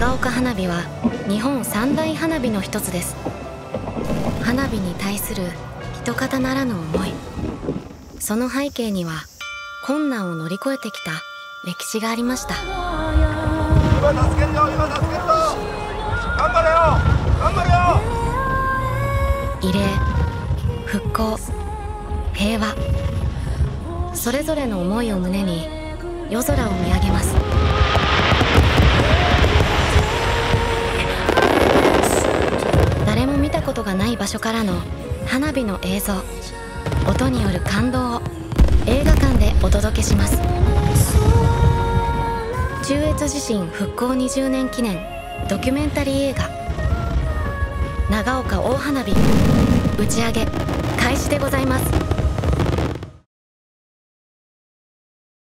長岡花火は日本三大花火の一つです。花火に対する一方ならぬ思い、その背景には困難を乗り越えてきた歴史がありました。 今助けるよ、今助けるぞ。頑張れよ、頑張れよ。 慰霊、復興、平和、それぞれの思いを胸に夜空を見上げます。誰も見たことがない場所からの花火の映像、音による感動を映画館でお届けします。中越地震復興20年記念ドキュメンタリー映画長岡大花火打ち上げ開始でございます。